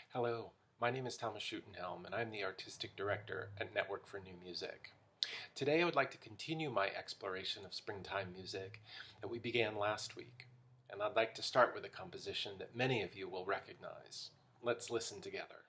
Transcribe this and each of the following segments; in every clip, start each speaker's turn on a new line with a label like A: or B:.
A: Hello, my name is Thomas Schutenhelm, and I'm the Artistic Director at Network for New Music. Today I would like to continue my exploration of springtime music that we began last week, and I'd like to start with a composition that many of you will recognize. Let's listen together.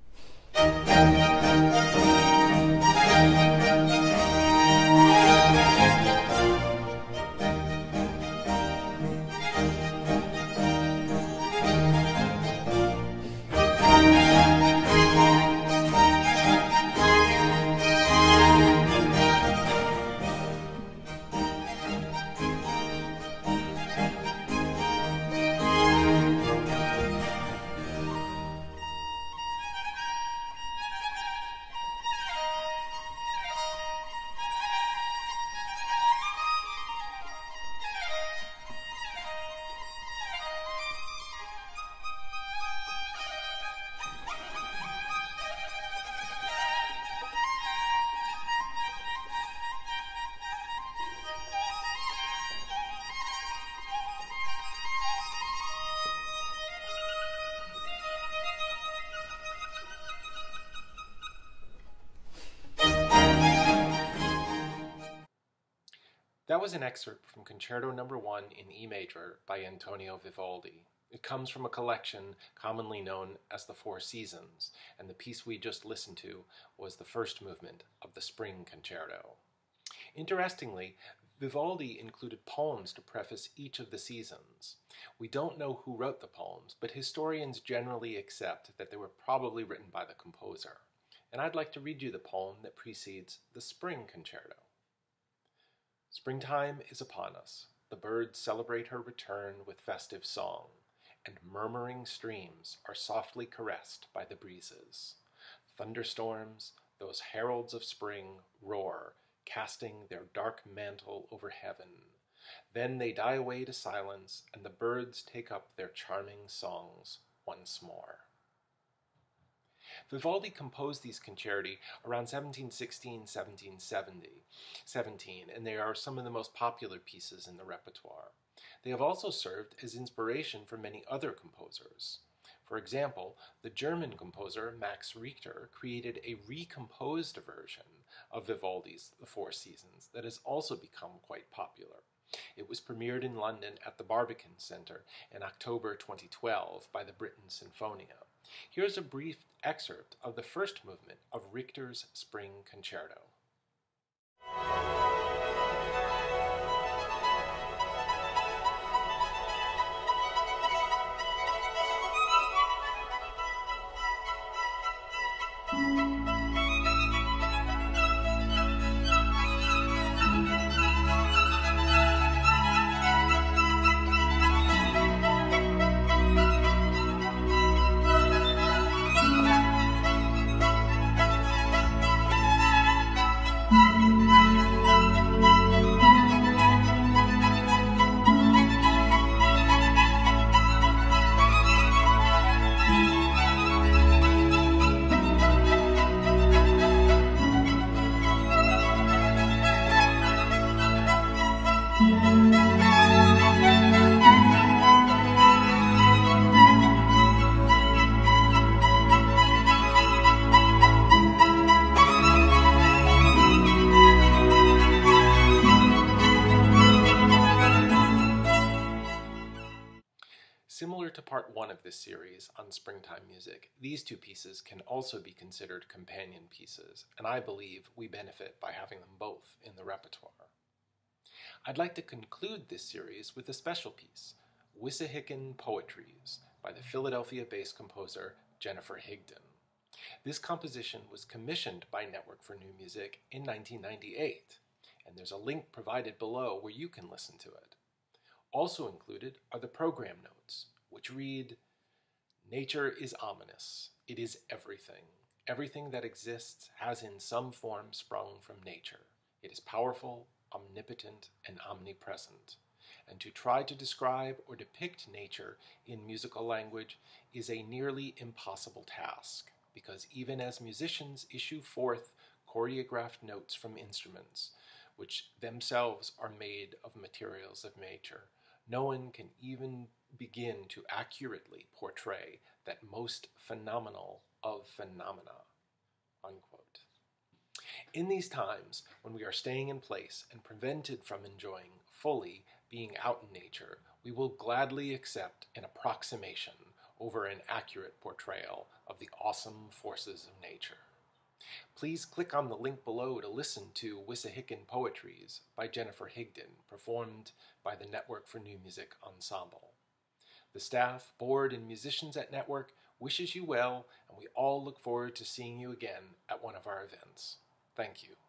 A: That was an excerpt from Concerto No. 1 in E major by Antonio Vivaldi. It comes from a collection commonly known as the Four Seasons, and the piece we just listened to was the first movement of the Spring Concerto. Interestingly, Vivaldi included poems to preface each of the seasons. We don't know who wrote the poems, but historians generally accept that they were probably written by the composer. And I'd like to read you the poem that precedes the Spring Concerto. Springtime is upon us. The birds celebrate her return with festive song, and murmuring streams are softly caressed by the breezes. Thunderstorms, those heralds of spring, roar, casting their dark mantle over heaven. Then they die away to silence, and the birds take up their charming songs once more. Vivaldi composed these concerti around 1716-1717, and they are some of the most popular pieces in the repertoire. They have also served as inspiration for many other composers. For example, the German composer Max Richter created a recomposed version of Vivaldi's The Four Seasons that has also become quite popular. It was premiered in London at the Barbican Centre in October 2012 by the Britten Sinfonia. Here's a brief excerpt of the first movement of Richter's Spring Concerto. Similar to part 1 of this series on springtime music, these two pieces can also be considered companion pieces, and I believe we benefit by having them both in the repertoire. I'd like to conclude this series with a special piece, Wissahickon Poetries, by the Philadelphia-based composer Jennifer Higdon. This composition was commissioned by Network for New Music in 1998, and there's a link provided below where you can listen to it. Also included are the program notes, which read, "Nature is ominous. It is everything. Everything that exists has in some form sprung from nature. It is powerful, omnipotent, and omnipresent. And to try to describe or depict nature in musical language is a nearly impossible task, because even as musicians issue forth choreographed notes from instruments, which themselves are made of materials of nature, no one can even begin to accurately portray that most phenomenal of phenomena, unquote. In these times, when we are staying in place and prevented from enjoying fully being out in nature, we will gladly accept an approximation over an accurate portrayal of the awesome forces of nature. Please click on the link below to listen to Wissahickon Poetries by Jennifer Higdon, performed by the Network for New Music Ensemble. The staff, board, and musicians at Network wishes you well, and we all look forward to seeing you again at one of our events. Thank you.